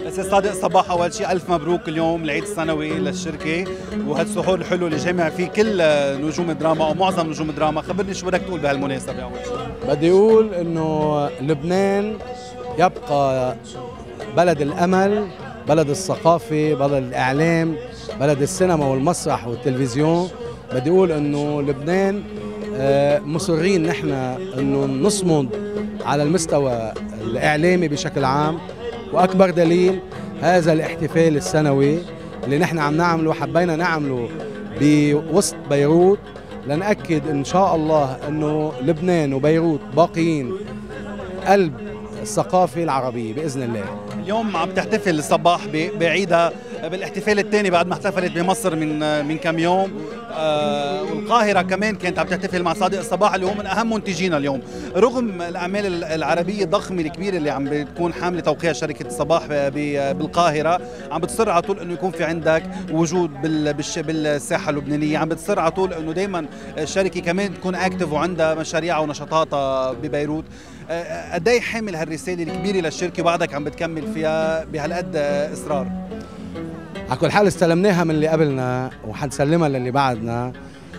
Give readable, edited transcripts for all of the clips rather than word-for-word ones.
أستاذ صادق صباح، أول شيء ألف مبروك اليوم العيد السنوي للشركة وهالسحور الحلو اللي جامع فيه كل نجوم الدراما أو معظم نجوم الدراما. خبرني شو بدك تقول بهالمناسبة أول شيء. بدي أقول إنه لبنان يبقى بلد الأمل، بلد الثقافة، بلد الإعلام، بلد السينما والمسرح والتلفزيون. بدي أقول إنه لبنان مصرين نحن إنه نصمد على المستوى الإعلامي بشكل عام، وأكبر دليل هذا الاحتفال السنوي اللي نحن عم نعمله وحبينا نعمله بوسط بيروت، لنأكد إن شاء الله إنه لبنان وبيروت باقيين قلب الثقافة العربية بإذن الله. اليوم عم تحتفل الصباح بعيدها بالاحتفال الثاني بعد ما احتفلت بمصر من كم يوم، والقاهرة كمان كانت عم تحتفل مع صادق الصباح اللي هو من أهم منتجينا اليوم. رغم الأعمال العربية الضخمة الكبيرة اللي عم بتكون حاملة توقيع شركة الصباح بالقاهرة، عم بتصر على طول إنه يكون في عندك وجود بالساحة اللبنانية، عم بتصر على طول إنه دائما الشركة كمان تكون أكتف وعندها مشاريعها ونشاطاتها ببيروت. قد ايه حامل هالرسالة الكبيرة للشركة وبعدك عم بتكمل فيها بهالقد إصرار؟ على كل حال استلمناها من اللي قبلنا وحنسلمها للي بعدنا.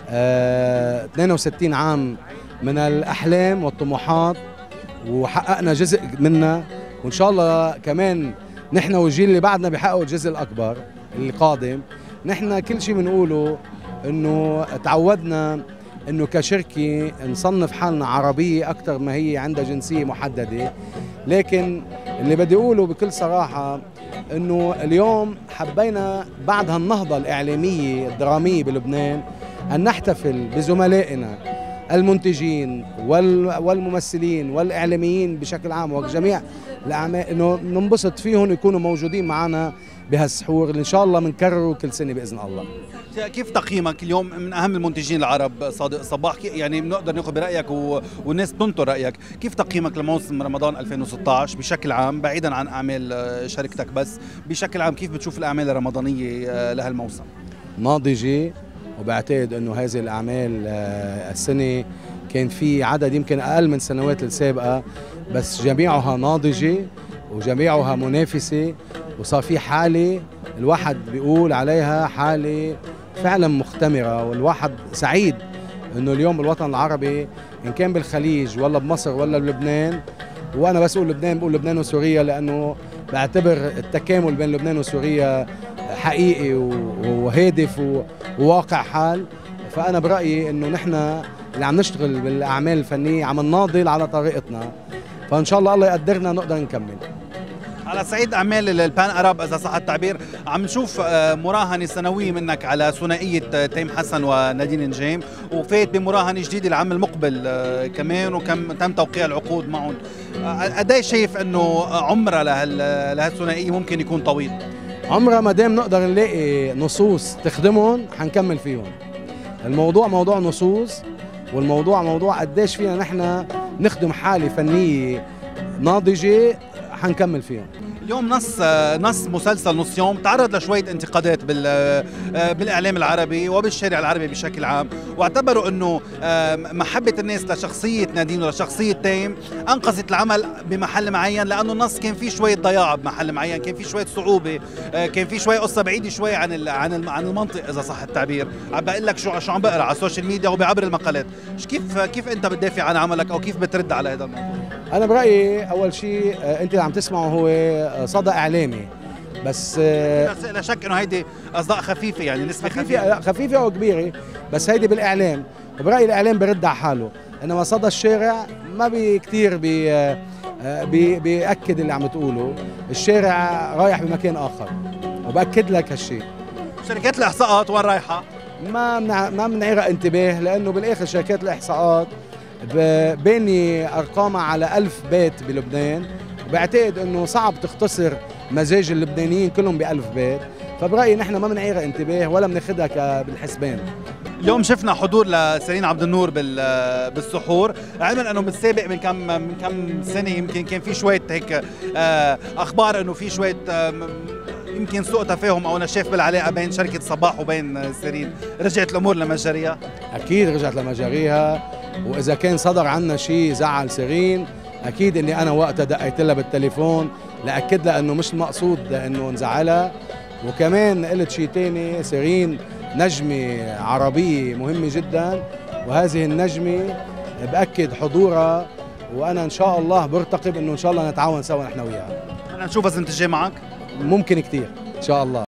62 عام من الأحلام والطموحات وحققنا جزء منها، وإن شاء الله كمان نحن والجيل اللي بعدنا بيحققوا الجزء الأكبر اللي قادم. نحن كل شيء بنقوله إنه تعودنا إنه كشركة نصنف حالنا عربية أكثر ما هي عندها جنسية محددة، لكن اللي بدي أقوله بكل صراحة إنه اليوم حبينا بعد هالنهضة الإعلامية الدرامية بلبنان أن نحتفل بزملائنا المنتجين والممثلين والإعلاميين بشكل عام وجميع الأعمال، إنه ننبسط فيهم يكونوا موجودين معنا بهالسحور اللي إن شاء الله بنكرره كل سنة بإذن الله. كيف تقييمك اليوم من أهم المنتجين العرب صادق صباح؟ يعني بنقدر ناخذ برأيك والناس بتنطر رأيك. كيف تقييمك لموسم رمضان 2016 بشكل عام بعيدا عن أعمال شركتك، بس بشكل عام كيف بتشوف الأعمال الرمضانية لهالموسم؟ ناضجة، وبعتقد انه هذه الاعمال السنه كان في عدد يمكن اقل من السنوات السابقه، بس جميعها ناضجه وجميعها منافسه، وصار في حاله الواحد بيقول عليها حاله فعلا مختمره، والواحد سعيد انه اليوم الوطن العربي ان كان بالخليج ولا بمصر ولا بلبنان، وانا بس اقول لبنان بقول لبنان وسوريا لانه بعتبر التكامل بين لبنان وسوريا حقيقي وهادف وواقع حال. فأنا برأيي إنه نحن اللي عم نشتغل بالأعمال الفنية عم نناضل على طريقتنا، فإن شاء الله الله يقدرنا نقدر نكمل. على صعيد أعمال البان أراب إذا صح التعبير، عم نشوف مراهنة سنوية منك على ثنائية تيم حسن ونادين نجيم، وفات بمراهنة جديدة العام المقبل كمان، وكم تم توقيع العقود معهم. قد ايه شايف إنه عمرها لهالثنائية ممكن يكون طويل؟ عمرها ما دام نقدر نلاقي نصوص تخدمهم حنكمل فيهم. الموضوع موضوع نصوص، والموضوع موضوع قديش فينا نحن نخدم حالة فنية ناضجة حنكمل فيهم. اليوم نص مسلسل نص يوم تعرض لشوية انتقادات بالإعلام العربي وبالشارع العربي بشكل عام، واعتبروا أنه محبة الناس لشخصية نادين ولشخصية تيم أنقذت العمل بمحل معين، لأنه النص كان فيه شوية ضياع بمحل معين، كان فيه شوية صعوبة، كان فيه شوية قصة بعيدة شوية عن المنطق إذا صح التعبير. عم بقول لك شو عم بقرأ على السوشيال ميديا وبعبر المقالات. كيف أنت بتدافع عن عملك أو كيف بترد على هذا الموضوع؟ أنا برأيي أول شيء أنت اللي عم تسمعه هو صدى إعلامي، بس لا شك إنه هيدي أصداء خفيفة، يعني نسبة خفيفة أو كبيرة، بس هيدي بالإعلام، وبرأيي الإعلام برد على حاله، إنما صدى الشارع ما كتير بيأكد اللي عم تقوله. الشارع رايح بمكان آخر وبأكد لك هالشيء. شركات الإحصاءات وين رايحة؟ ما بنعيرها انتباه، لأنه بالآخر شركات الإحصاءات باني أرقامها على 1000 بيت بلبنان، وبعتقد انه صعب تختصر مزاج اللبنانيين كلهم ب1000 بيت، فبرأيي نحن ما بنعيرها انتباه ولا بناخذها بالحسبان. اليوم شفنا حضور لسيرين عبد النور بالسحور، علما انه بالسابق من كم سنه يمكن كان في شويه هيك اخبار انه في شويه يمكن سوء تفاهم او نشاف بالعلاقه بين شركه صباح وبين سيرين. رجعت الامور لمجاريها؟ اكيد رجعت لمجاريها، واذا كان صدر عنا شيء زعل سيرين اكيد اني انا وقتها دقيت لها بالتليفون لأكد لها انه مش المقصود انه نزعلها. وكمان قلت شيء تاني، سيرين نجمة عربية مهمة جدا، وهذه النجمة بأكد حضورها، وأنا إن شاء الله برتقب إنه إن شاء الله نتعاون سوا نحن وياها. بدنا نشوف إذا انت جاي معك؟ ممكن كتير إن شاء الله.